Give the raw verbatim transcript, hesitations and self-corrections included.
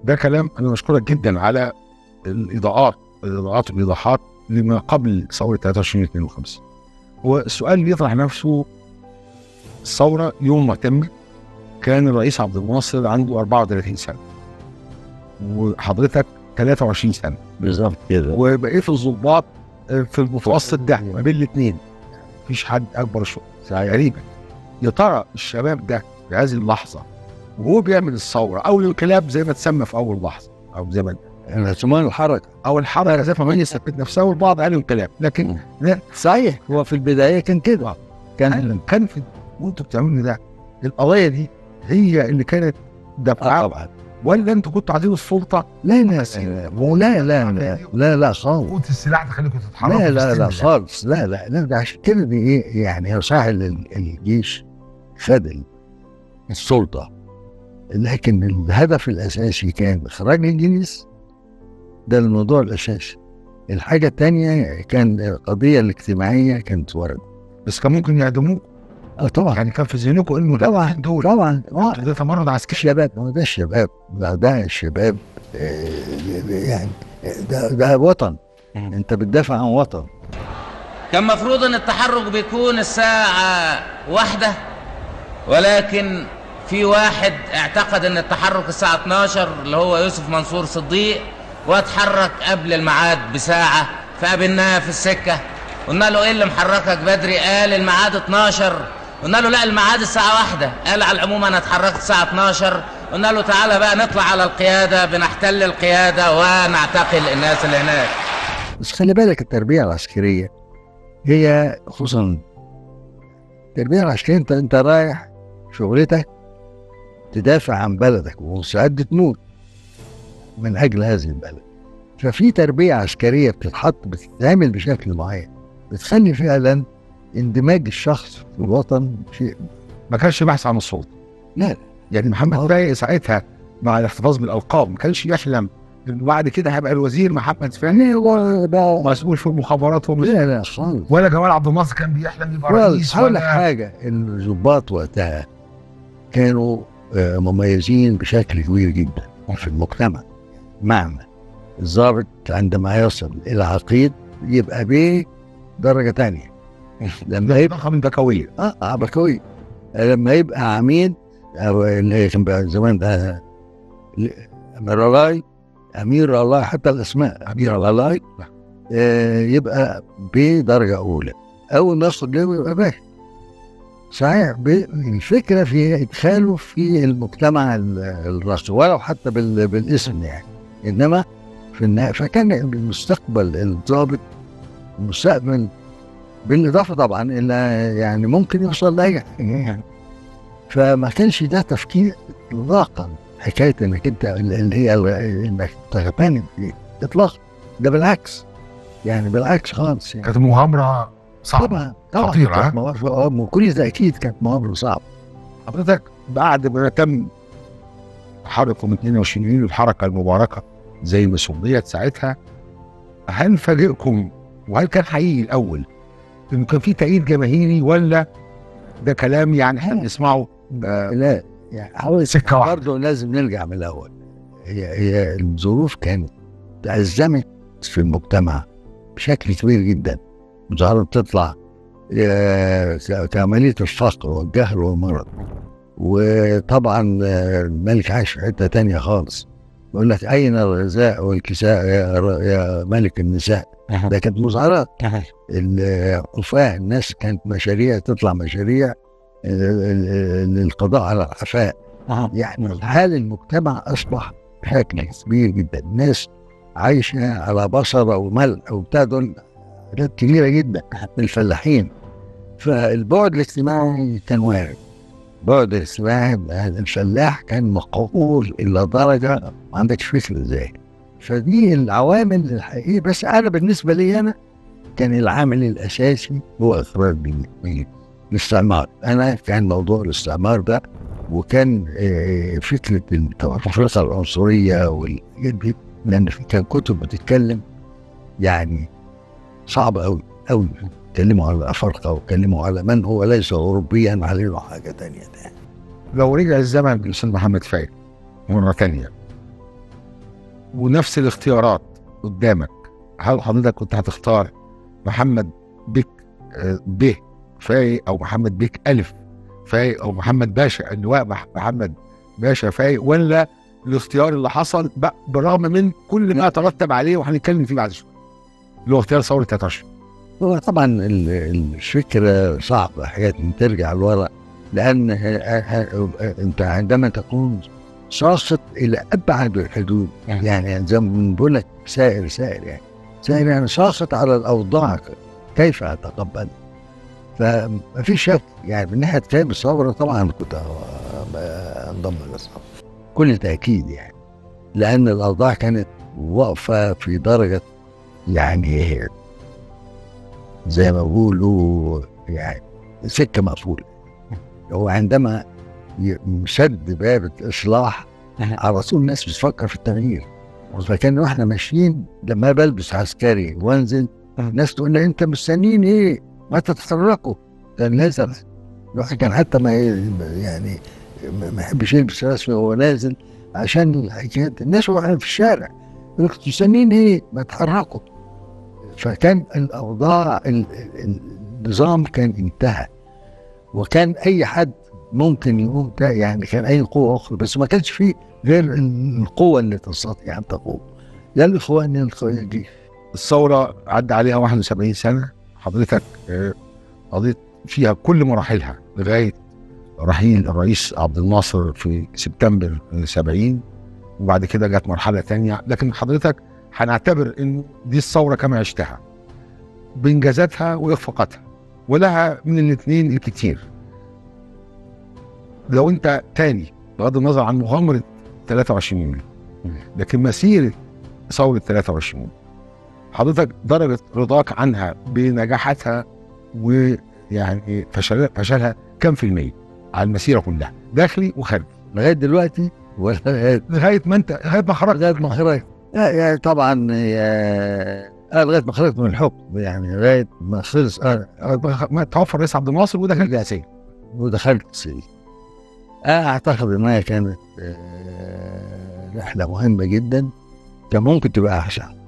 ده كلام انا بشكرك جدا على الاضاءات الاضاءات والايضاحات لما قبل ثوره ثلاثة وعشرين اثنين وخمسين. والسؤال اللي يطرح نفسه، الثوره يوم ما تمت كان الرئيس عبد الناصر عنده أربعة وثلاثين سنه وحضرتك ثلاثة وعشرين سنه بالظبط كده، وبقيت الضباط في المتوسط ده ما بين الاثنين، مفيش حد اكبر شويه تقريبا. يا ترى الشباب ده في هذه اللحظه وهو بيعمل الثوره او الانقلاب زي ما تسمى في اول لحظه، او زي ما انا سمعنا الحركه او الحركه زي ما هي ثبت نفسها، والبعض قال انقلاب، لكن لا صحيح هو في البدايه كان كده. كان كان في وانتوا بتعملوا ده القضيه دي هي اللي كانت دفعه آه طبعا، ولا انتوا كنتوا عايزين السلطه؟ لا لا لا لا لا لا لا خالص، قوه السلاح تخليكم تتحركوا؟ لا لا لا خالص، لا لا لا ده عشان كده دي ايه يعني، هو سهل الجيش خد السلطه، لكن الهدف الاساسي كان اخراج الجيش، ده الموضوع الاساسي. الحاجه الثانيه كان القضيه الاجتماعيه كانت ورد، بس كان ممكن يعدموه. اه طبعا، يعني كان في ذهنكم انه طبعا دول طبعا ده تمرد عسكري. الشباب، هو ده الشباب، ده, ده الشباب آه يعني ده, ده وطن، انت بتدافع عن وطن. كان مفروض ان التحرك بيكون الساعة واحدة، ولكن في واحد اعتقد ان التحرك الساعة اتناشر اللي هو يوسف منصور صديق، واتحرك قبل الميعاد بساعة، فقابلناه في السكة قلنا له ايه اللي محركك بدري؟ قال الميعاد اتناشر. قلنا له لا الميعاد الساعة واحدة. قال على العموم انا اتحركت الساعة اتناشر. قلنا له تعالى بقى نطلع على القيادة، بنحتل القيادة ونعتقل الناس اللي هناك. بس خلي بالك التربية العسكرية هي خصوصا التربية العسكرية، انت انت رايح شغلتك تدافع عن بلدك ومستعد تموت من اجل هذه البلد، ففي تربية عسكرية بتتحط بتتعمل بشكل معين بتخلي فعلا اندماج الشخص في الوطن شيء. ما كانش بحث عن السلطة، لا يعني محمد فايق ساعتها مع الاحتفاظ بالألقاب ما كانش يحلم انه بعد كده هيبقى الوزير محمد فايق مسؤول في المخابرات ومش لا لا خالص، ولا جمال عبد الناصر كان بيحلم يبقى رئيس. هقول لك حاجة، الضباط وقتها كانوا مميزين بشكل كبير جدا في المجتمع. معنى الضابط عندما يصل الى عقيد يبقى بيه درجه ثانيه، لما يبقى من بكويه اه بكويه، لما يبقى عميد او اللي كان بقى زمان ده امير الله، امير الله حتى الاسماء امير الله آه يبقى بيه درجه اولى. اول ما يصل له يبقى باشا. صحيح الفكره في ادخاله في المجتمع الرسمي ولو حتى بالاسم يعني، انما في النهاية فكان المستقبل الضابط المستقبل بالاضافه طبعا الى يعني ممكن يوصل لاي حاجه، فما كانش ده تفكير اطلاقا حكايه انك انت اللي هي انك تغتنم فيه اطلاقا، ده بالعكس يعني بالعكس خالص يعني. كانت مغامره صعبه طبعا طبعا خطيره، وكل تاكيد كانت مغامره صعبه. حضرتك بعد ما تم تحركم اثنين وعشرين يونيو الحركه المباركه زي ما سميت ساعتها، هل فاجئكم وهل كان حقيقي الاول انه كان في تأييد جماهيري ولا ده كلام يعني احنا بنسمعه؟ آه لا يعني سكه واحده. برضه لازم نرجع من الاول، هي هي الظروف كانت تأزمت في المجتمع بشكل كبير جدا، مظاهرات تطلع كعمليه الفقر والجهل والمرض، وطبعا الملك عايش في حته تانية خالص، يقول لك اين الغذاء والكساء يا, يا ملك النساء. ده كانت مظاهرات الوفاء، الناس كانت مشاريع تطلع مشاريع للقضاء على العفاء. يعني حال المجتمع اصبح بشكل كبير جدا، الناس عايشه على بصره وملح وبتاع، دول حاجات كبيره جدا من الفلاحين. فالبعد الاجتماعي كان وارد، بعد الاجتماعي الفلاح كان مقهور الى درجه ما عندكش فكره ازاي. فدي العوامل الحقيقيه، بس انا بالنسبه لي انا كان العامل الاساسي هو اخراج الاستعمار. انا كان موضوع الاستعمار ده، وكان فكره التفرقه العنصريه والحاجات دي، لان كان كتب بتتكلم يعني صعبه قوي قوي، اتكلموا على الافارقه واتكلموا على من هو ليس اوروبيا عليه حاجه ثانيه. لو رجع الزمن بالاستاذ محمد فايق مره ثانيه ونفس الاختيارات قدامك، هل حضرتك كنت هتختار محمد بك آه، ب فايق، او محمد بك الف فايق، او محمد باشا اللواء مح- محمد باشا فايق، ولا الاختيار اللي حصل بقى بالرغم من كل ما ترتب عليه وهنتكلم فيه بعد شويه، اللي هو اختيار ثوره تلاتة وعشرين؟ هو طبعا ال- الفكرة صعبة حاجات إن ترجع لورا، لأن ه- ه- ه- أنت عندما تكون ساقط إلى أبعد الحدود، يعني. يعني زي ما بقول لك سائر سائر يعني سائر يعني ساقط على الأوضاع، كيف أتقبل؟ فما فيش شك يعني من ناحية كتاب الثورة طبعا كنت انضم للثورة كل تأكيد يعني، لأن الأوضاع كانت واقفة في درجة يعني زي ما بيقولوا يعني سكة مقفولة. هو عندما يسد باب الإصلاح على طول الناس بتفكر في التغيير، فكان واحنا ماشيين لما بلبس عسكري وانزل الناس تقول لي انت مستنيين ايه؟ ما تتحركوا. كان لازم الواحد كان حتى ما يعني ما يحبش يلبس رسمي وهو نازل عشان الحكايات، الناس واقفين في الشارع يقول لك مستنيين ايه؟ ما تتحركوا. فكان الاوضاع ال- ال- النظام كان انتهى، وكان اي حد ممكن يقوم ده يعني كان اي قوه اخرى، بس ما كانش فيه غير القوه اللي تستطيع ان تقوم، يا الاخوان يا الخوان دي. الثوره عدى عليها واحد وسبعين سنه، حضرتك آه، قضيت فيها كل مراحلها لغايه رحيل الرئيس عبد الناصر في سبتمبر سبعين، وبعد كده جت مرحله تانية، لكن حضرتك هنعتبر ان دي الثوره كما عشتها بانجازاتها واخفاقاتها، ولها من الاثنين الكتير. لو انت تاني بغض النظر عن مغامره تلاتة وعشرين يونيو، لكن مسيره ثوره تلاتة وعشرين حضرتك درجه رضاك عنها بنجاحاتها ويعني فشل فشلها كم في المية على المسيره كلها داخلي وخارجي لغايه دلوقتي ولا لغايه لغايه ما انت لغايه ما خرجت؟ لغايه ما خرجت لا يعني طبعا يا آه لغايه ما خرجت من الحكم يعني لغايه ما خلص آه ما توفى الرئيس عبد الناصر وده كان الاساسي. ودخلت السجن. آه اعتقد انها كانت آه رحله مهمه جدا، كان ممكن تبقى احسن.